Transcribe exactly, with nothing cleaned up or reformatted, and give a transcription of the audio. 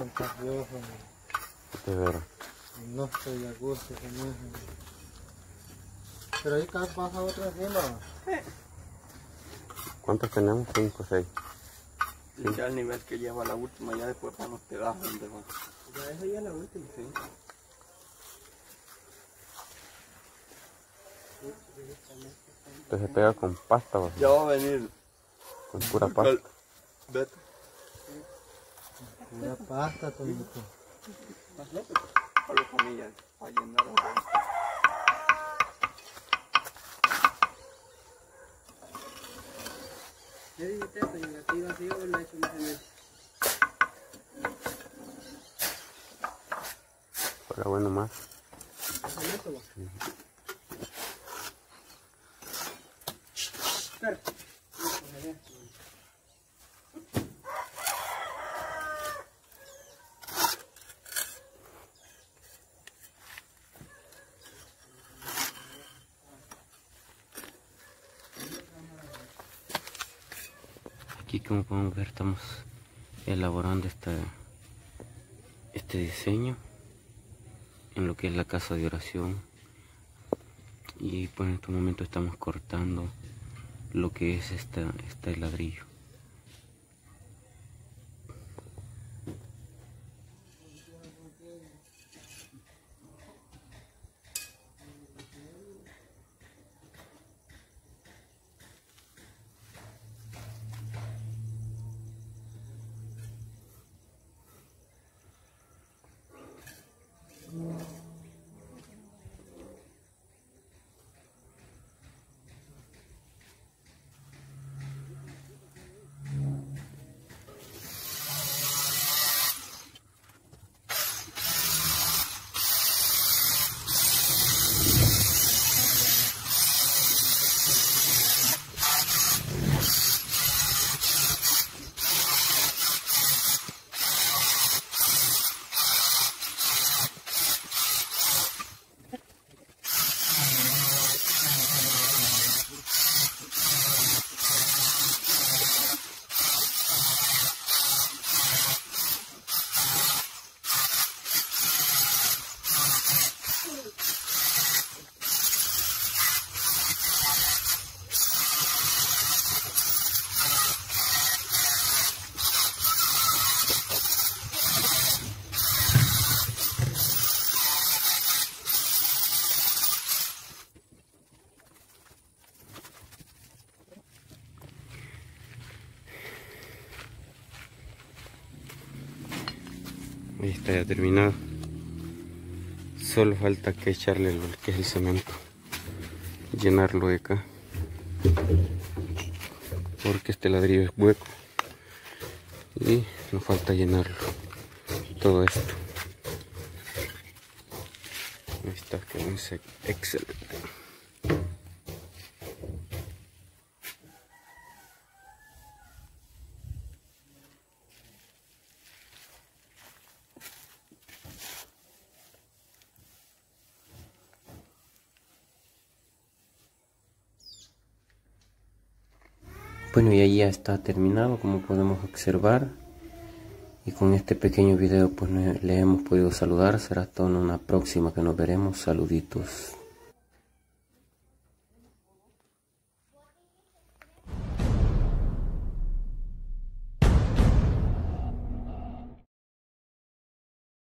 contagioso. De veras. No estoy a gusto con eso. Pero ahí cada baja otra fila. ¿Cuántos tenemos? Cinco o seis. Sí. Ya el nivel que lleva la última, ya después para los pedazos donde va. Ya eso ya es la última. Sí. Entonces se pega con pasta, ¿va? Ya va a venir. Con pura pasta. Vete. Pura pasta, Tomito. Más lópez. Para las familias, para llenar la. ¿Qué dijiste eso? ¿Y aquí vacío o lo he hecho más en eso? Fuera bueno más. ¿En eso va? Espera. Aquí, como podemos ver, estamos elaborando esta, este diseño en lo que es la casa de oración, y pues en este momento estamos cortando lo que es esta, este ladrillo. Ahí está ya terminado. Solo falta que echarle lo que es el cemento, llenarlo de acá, porque este ladrillo es hueco y nos falta llenarlo todo esto. Ahí está, quedó excelente. Bueno, y ahí ya está terminado, como podemos observar, y con este pequeño video pues le hemos podido saludar. Será hasta en una próxima que nos veremos. Saluditos.